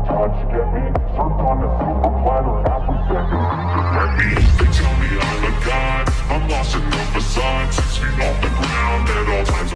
touch, get me served on a silver platter every second. Let me, they tell me I'm a god, I'm lost in the facade, 6 feet off the ground at all times.